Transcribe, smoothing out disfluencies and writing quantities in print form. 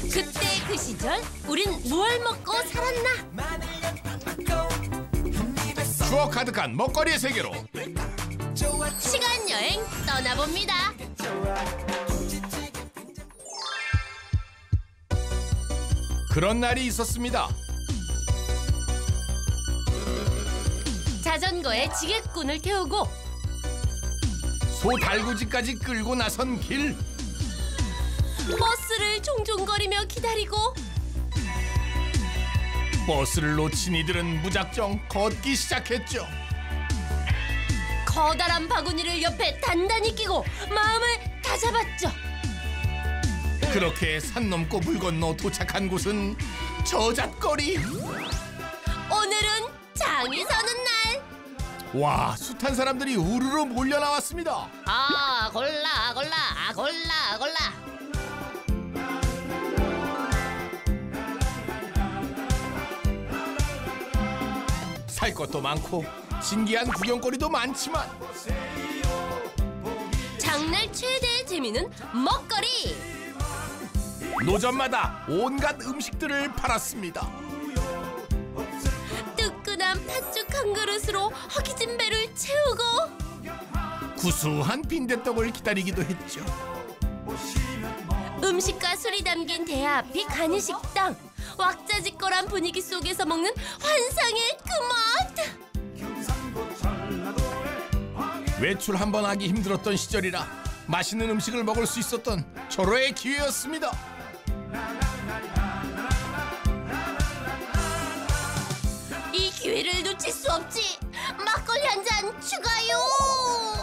그때 그 시절 우린 뭘 먹고 살았나? 추억 가득한 먹거리의 세계로 시간 여행 떠나봅니다. 그런 날이 있었습니다. 자전거에 지게꾼을 태우고 소 달구지까지 끌고 나선 길. 버스를 종종거리며 기다리고 버스를 놓친 이들은 무작정 걷기 시작했죠. 커다란 바구니를 옆에 단단히 끼고 마음을 다잡았죠. 그렇게 산 넘고 물 건너 도착한 곳은 저잣거리. 오늘은 장이 서는 날. 와, 숱한 사람들이 우르르 몰려 나왔습니다. 아 골라 골라 아 골라 골라. 살 것도 많고 신기한 구경거리도 많지만 장날 최대의 재미는 먹거리. 노점마다 온갖 음식들을 팔았습니다. 뜨끈한 팥죽 한 그릇으로 허기진 배를 채우고 구수한 빈대떡을 기다리기도 했죠. 음식과 술이 담긴 대야 앞이 간이식당. 왁자지껄한 분위기 속에서 먹는 환상의 그 맛. 외출 한 번 하기 힘들었던 시절이라 맛있는 음식을 먹을 수 있었던 절호의 기회였습니다. 이 기회를 놓칠 수 없지. 막걸리 한 잔 추가요.